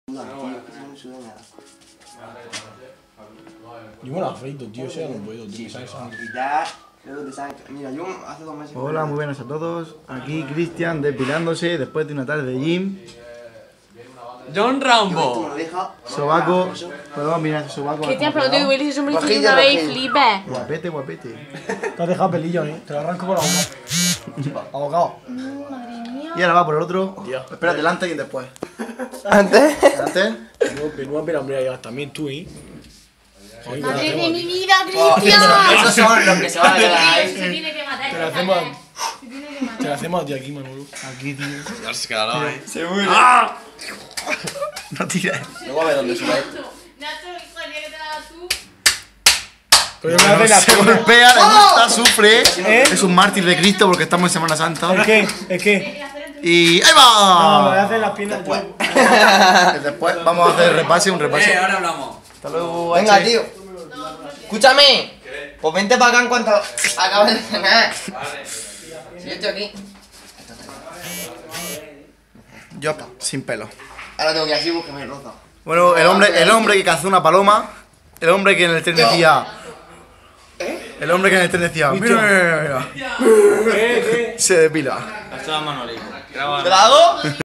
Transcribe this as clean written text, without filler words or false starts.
Yo me lo afeito, tío, eso ya no puedo, tío. Mira, yo hace 2 meses... Hola, muy buenas a todos. Aquí Crisian depilándose después de una tarde de gym. John Rambo. Sobaco. Podemos mirar ese sobaco. Cristian, pero tú igual es un brillo una vez y flipa. Guapete, guapete. Te has dejado pelillo, te lo arranco por la boca. Abogado. Madre mía. Y ahora va por el otro. Dios. Espérate, delante y después. ¿Antes? Delante. Menuda pera, hombre, llevas también tú, Madre de mi vida, Cristian. Esos son los que se van a quedar ahí. Se tiene que matar. Te lo hacemos. Te lo hacemos a ti aquí, Manolo. Aquí, tío. Ya se quedará ahí. Seguro. No tires. Luego a ver dónde sube esto. Nacho, hijo, el día que te la hagas tú. Pero yo me hace la Se pierna. golpea, le gusta, sufre. Es un mártir de Cristo porque estamos en Semana Santa. Es que. Y ¡ahí No, me va! hace las piernas. Después vamos a hacer repase, un repase. Ahora hablamos. Hasta luego, Venga, H. tío. Escúchame. Pues vente para acá en cuanto acabes de cenar. Si yo estoy aquí. Yo, sin pelo. Ahora tengo que ir así, búscame el roza. Bueno, el hombre que cazó una paloma. El hombre que en el tren decía. El hombre que en el tren decía. Mira, mira, mira. Se depila. Esto es Manolito. Graba. ¿Te la hago?